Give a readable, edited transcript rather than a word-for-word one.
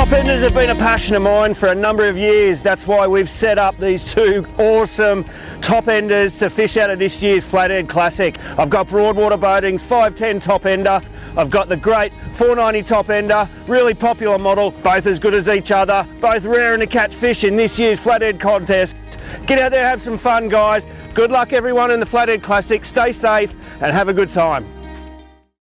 Top enders have been a passion of mine for a number of years. That's why we've set up these two awesome top enders to fish out of this year's Flathead Classic. I've got Broadwater Boating's 510 top ender. I've got the great 490 top ender, really popular model, both as good as each other, both raring to catch fish in this year's Flathead contest. Get out there, have some fun, guys. Good luck everyone in the Flathead Classic. Stay safe and have a good time.